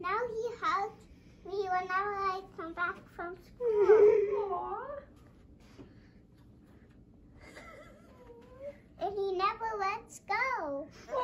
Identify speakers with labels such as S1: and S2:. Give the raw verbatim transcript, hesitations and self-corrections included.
S1: now he hugs me whenever I come back from school. And he never lets go.